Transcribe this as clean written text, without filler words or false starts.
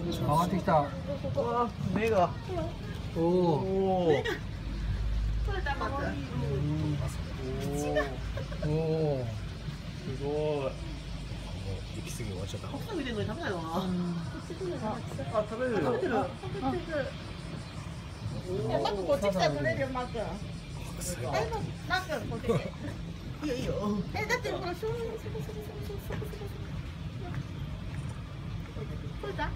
上がってきた。 わあ、目が。 おお。 おお。 取れたまず。 おお。 すごい。 息継ぎ終わっちゃった。 奥さん見てるのに食べないのかな。 あ、食べるよ。 食べてる。マックこっち来たら取れるよ、マック。マックこっち来て。いいよいいよ。だってほら、正面そこ。取れた？